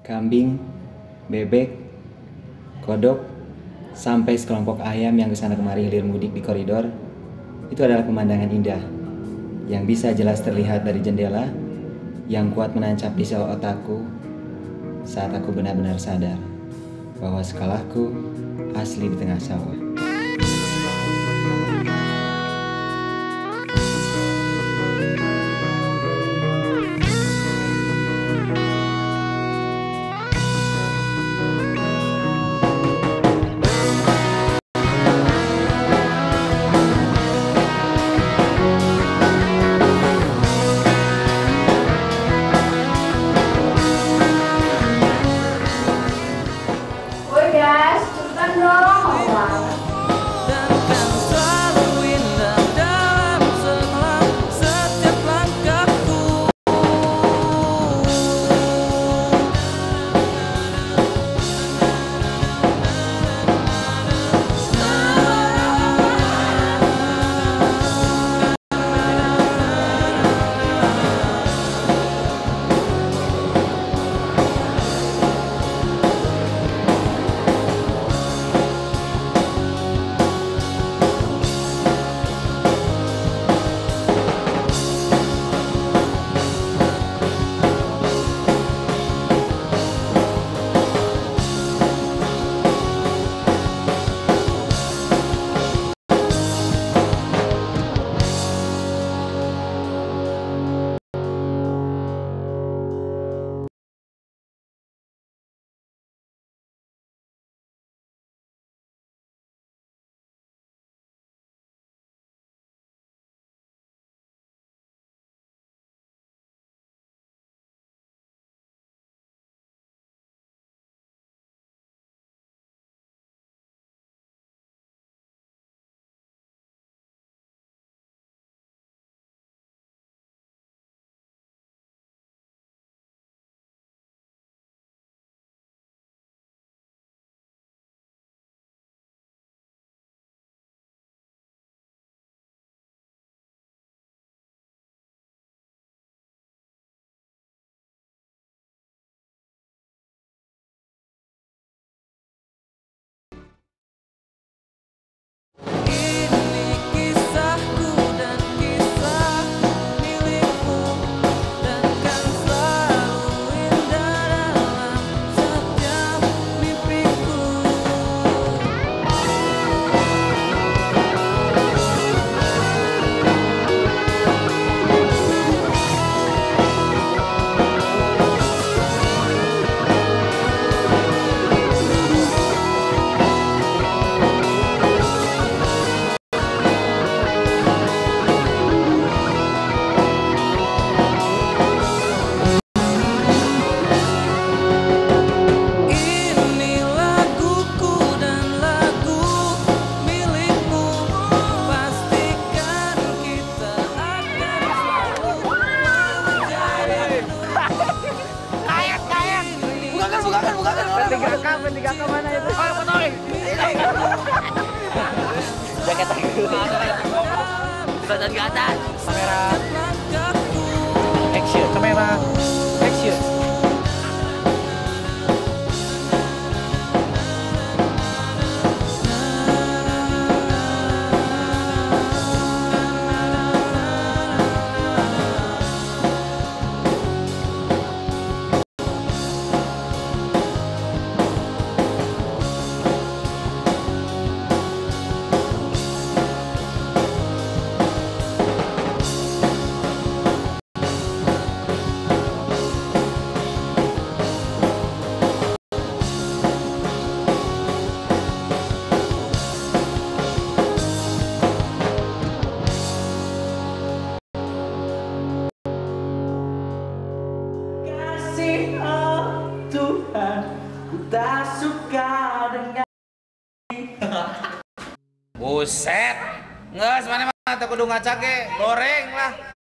kambing, bebek, kodok, sampai sekelompok ayam yang kesana kemari hilir mudik di koridor. Itu adalah pemandangan indah yang bisa jelas terlihat dari jendela, yang kuat menancap di sel otakku saat aku benar-benar sadar bahwa sekolahku asli di tengah sawah. Guys, cepetan dong. P3K mana itu? Oh, fotoin. Jaket aku. Badan ke atas. Kamera. Action. Kamera. Action. Tuhan, ku tak suka dengan Buset, nges mana mah tak kudu ngacake, goreng lah.